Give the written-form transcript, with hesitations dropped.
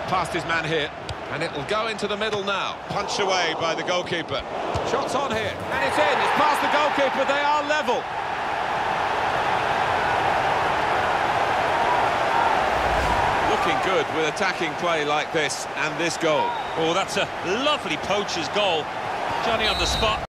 past his man here. And it will go into the middle now. Punched away by the goalkeeper. Shots on here. And it's in. It's past the goalkeeper. They are level. Looking good with attacking play like this and this goal. Oh, that's a lovely poacher's goal. Johnny on the spot.